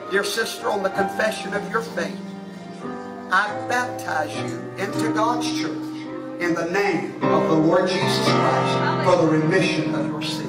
Dear sister, on the confession of your faith, I baptize you into God's church in the name of the Lord Jesus Christ for the remission of your sins.